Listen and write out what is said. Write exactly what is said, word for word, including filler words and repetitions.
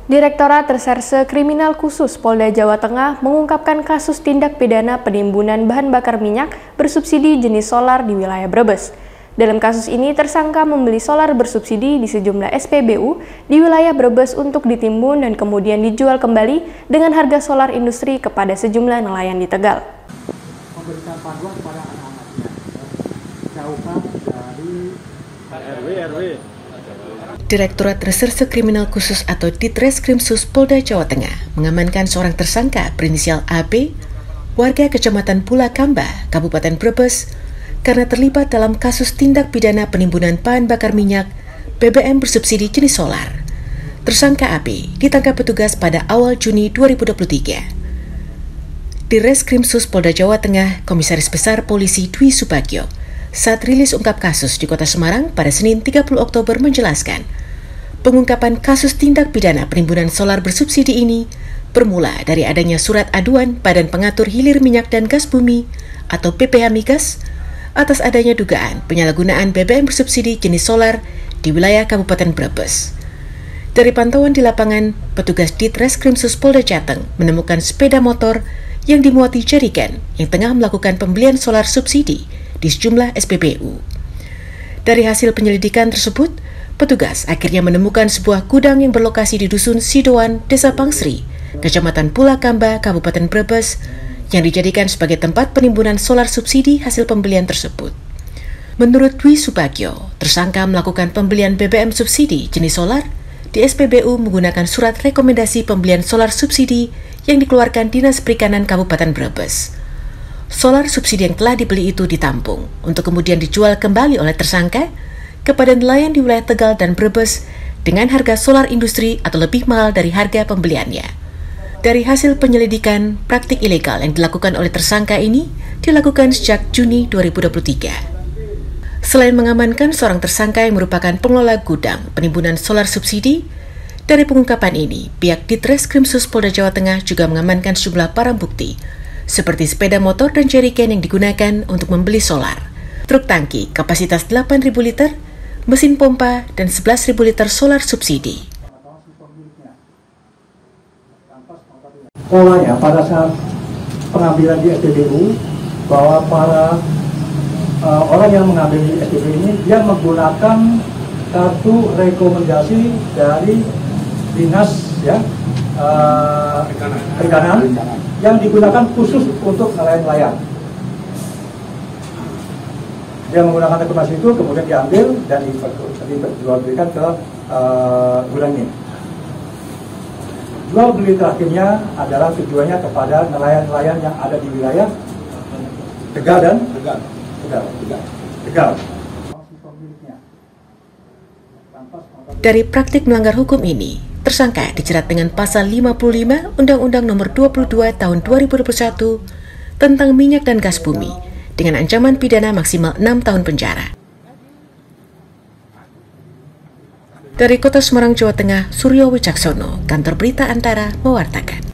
Direktorat Reserse Kriminal Khusus Polda Jawa Tengah mengungkapkan kasus tindak pidana penimbunan bahan bakar minyak bersubsidi jenis solar di wilayah Brebes. Dalam kasus ini, tersangka membeli solar bersubsidi di sejumlah S P B U di wilayah Brebes untuk ditimbun dan kemudian dijual kembali dengan harga solar industri kepada sejumlah nelayan di Tegal. Memberikan panduan kepada anak-anaknya, jauhkan dari R W R W. Direktorat Reserse Kriminal Khusus atau Ditreskrimsus Polda Jawa Tengah mengamankan seorang tersangka berinisial A B, warga Kecamatan Pulakamba, Kabupaten Brebes, karena terlibat dalam kasus tindak pidana penimbunan bahan bakar minyak B B M bersubsidi jenis solar. Tersangka A B ditangkap petugas pada awal Juni dua ribu dua puluh tiga. Ditreskrimsus Polda Jawa Tengah, Komisaris Besar Polisi Dwi Subagio, saat rilis ungkap kasus di Kota Semarang pada Senin tiga puluh Oktober menjelaskan, pengungkapan kasus tindak pidana penimbunan solar bersubsidi ini bermula dari adanya surat aduan Badan Pengatur Hilir Minyak dan Gas Bumi atau B P H Migas atas adanya dugaan penyalahgunaan B B M bersubsidi jenis solar di wilayah Kabupaten Brebes. Dari pantauan di lapangan, petugas Ditreskrimsus Polda Jateng menemukan sepeda motor yang dimuati jerigen yang tengah melakukan pembelian solar subsidi di sejumlah S P B U. Dari hasil penyelidikan tersebut, petugas akhirnya menemukan sebuah gudang yang berlokasi di Dusun Sidoan, Desa Pangsri, Kecamatan Pulakamba, Kabupaten Brebes, yang dijadikan sebagai tempat penimbunan solar subsidi hasil pembelian tersebut. Menurut Dwi Subagio, tersangka melakukan pembelian B B M subsidi jenis solar di S P B U menggunakan surat rekomendasi pembelian solar subsidi yang dikeluarkan Dinas Perikanan Kabupaten Brebes. Solar subsidi yang telah dibeli itu ditampung untuk kemudian dijual kembali oleh tersangka kepada nelayan di wilayah Tegal dan Brebes dengan harga solar industri atau lebih mahal dari harga pembeliannya. Dari hasil penyelidikan, praktik ilegal yang dilakukan oleh tersangka ini dilakukan sejak Juni dua ribu dua puluh tiga. Selain mengamankan seorang tersangka yang merupakan pengelola gudang penimbunan solar subsidi, dari pengungkapan ini, pihak Ditreskrimsus Polda Jawa Tengah juga mengamankan sejumlah barang bukti seperti sepeda motor dan jerigen yang digunakan untuk membeli solar, truk tangki kapasitas delapan ribu liter, mesin pompa, dan sebelas ribu liter solar subsidi. Polanya pada saat pengambilan di S P B U, bahwa para uh, orang yang mengambil di S P B U ini, dia menggunakan kartu rekomendasi dari Dinas ya, uh, Perikanan yang digunakan khusus untuk nelayan-nelayan. Dia menggunakan rekomendasi itu, kemudian diambil dan dijual-belikan ke uh, gudang ini. Jual beli terakhirnya adalah tujuannya kepada nelayan-nelayan yang ada di wilayah Tegal dan Tegal. Tegal. Tegal. Tegal. Dari praktik melanggar hukum ini, tersangka dijerat dengan pasal lima puluh lima Undang-Undang Nomor dua puluh dua Tahun dua ribu dua puluh satu tentang minyak dan gas bumi dengan ancaman pidana maksimal enam tahun penjara. Dari Kota Semarang, Jawa Tengah, Suryo Wicaksono, Kantor Berita Antara, mewartakan.